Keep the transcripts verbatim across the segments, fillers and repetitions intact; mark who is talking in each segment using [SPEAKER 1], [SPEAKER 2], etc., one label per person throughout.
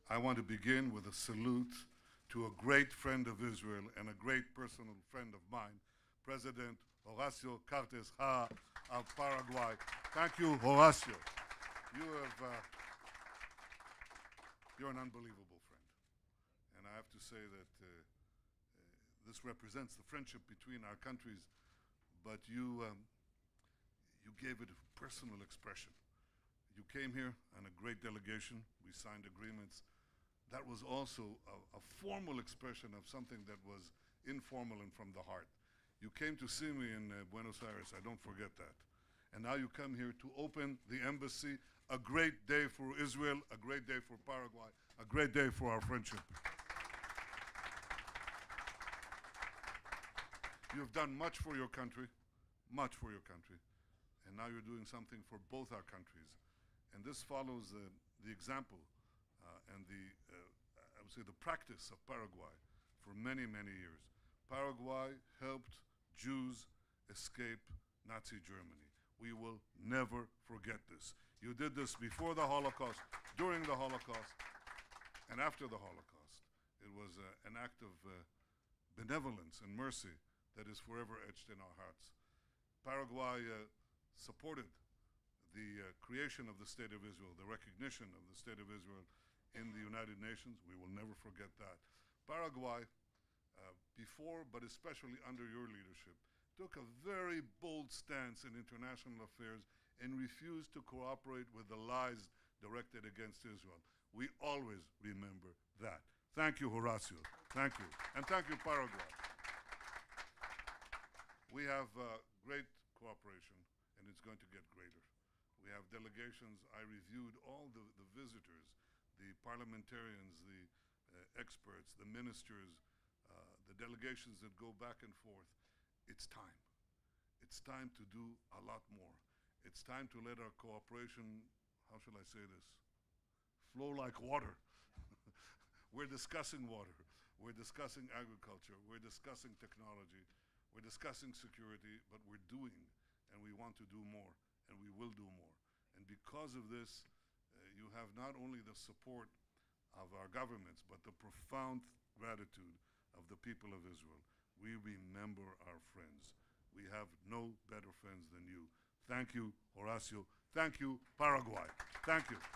[SPEAKER 1] I want to begin with a salute to a great friend of Israel and a great personal friend of mine, President Horacio Cartes Jara of Paraguay. Thank you, Horacio. You have, uh, you're an unbelievable friend. And I have to say that uh, uh, this represents the friendship between our countries, but you, um, you gave it a personal expression. You came here on a great delegation. We signed agreements. That was also a, a formal expression of something that was informal and from the heart. You came to see me in uh, Buenos Aires, I don't forget that. And now you come here to open the embassy, a great day for Israel, a great day for Paraguay, a great day for our friendship. You have done much for your country, much for your country, and now you're doing something for both our countries. And this follows uh, the example uh, and the, uh, I would say, the practice of Paraguay for many, many years. Paraguay helped Jews escape Nazi Germany. We will never forget this. You did this before the Holocaust, during the Holocaust, and after the Holocaust. It was uh, an act of uh, benevolence and mercy that is forever etched in our hearts. Paraguay uh, supported the uh, creation of the State of Israel, the recognition of the State of Israel in the United Nations. We will never forget that. Paraguay, uh, before but especially under your leadership, took a very bold stance in international affairs and refused to cooperate with the lies directed against Israel. We always remember that. Thank you, Horacio. Thank you. And thank you, Paraguay. We have uh, great cooperation, and it's going to get greater. We have delegations. I reviewed all the, the visitors, the parliamentarians, the uh, experts, the ministers, uh, the delegations that go back and forth. It's time. It's time to do a lot more. It's time to let our cooperation, how shall I say this, flow like water. We're discussing water. We're discussing agriculture. We're discussing technology. We're discussing security, but we're doing, and we want to do more, and we will do more. And because of this, uh, you have not only the support of our governments, but the profound gratitude of the people of Israel. We remember our friends. We have no better friends than you. Thank you, Horacio. Thank you, Paraguay. Thank you.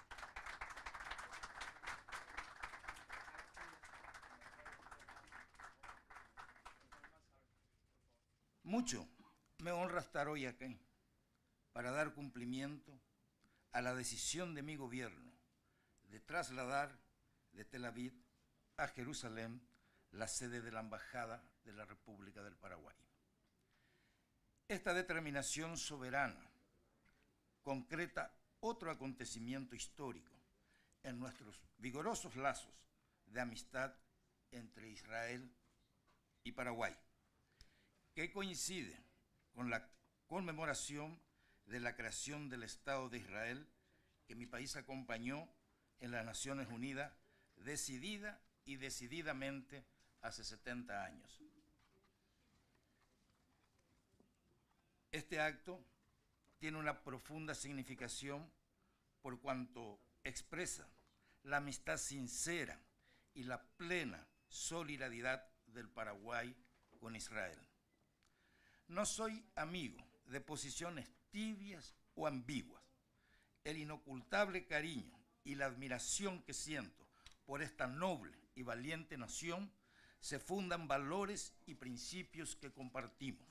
[SPEAKER 2] Mucho me honra estar hoy aquí para dar cumplimiento a la decisión de mi gobierno de trasladar de Tel Aviv a Jerusalén la sede de la Embajada de la República del Paraguay. Esta determinación soberana concreta otro acontecimiento histórico en nuestros vigorosos lazos de amistad entre Israel y Paraguay, que coincide con la conmemoración de la creación del Estado de Israel que mi país acompañó en las Naciones Unidas decidida y decididamente hace setenta años. Este acto tiene una profunda significación por cuanto expresa la amistad sincera y la plena solidaridad del Paraguay con Israel. No soy amigo de posiciones tibias o ambiguas. El inocultable cariño y la admiración que siento por esta noble y valiente nación se fundan valores y principios que compartimos,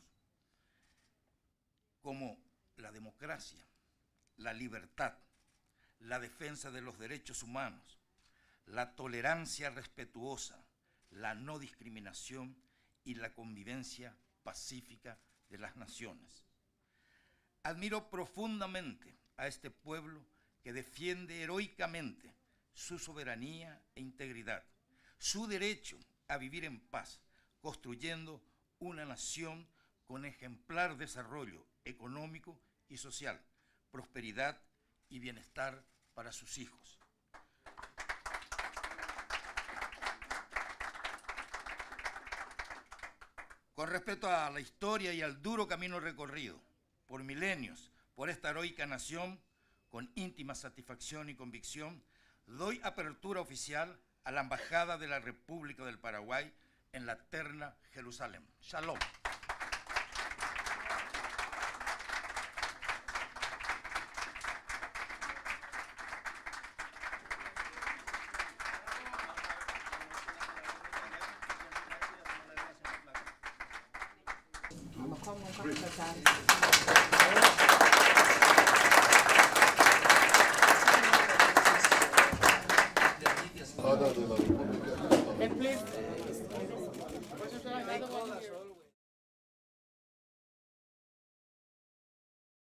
[SPEAKER 2] como la democracia, la libertad, la defensa de los derechos humanos, la tolerancia respetuosa, la no discriminación y la convivencia pacífica de las naciones. Admiro profundamente a este pueblo que defiende heroicamente su soberanía e integridad, su derecho a vivir en paz, construyendo una nación con ejemplar desarrollo económico y social, prosperidad y bienestar para sus hijos. Con respecto a la historia y al duro camino recorrido por milenios por esta heroica nación, con íntima satisfacción y convicción, doy apertura oficial a la Embajada de la República del Paraguay en la eterna Jerusalén. Shalom.
[SPEAKER 1] Embajada de la República del Paraguay.
[SPEAKER 3] And please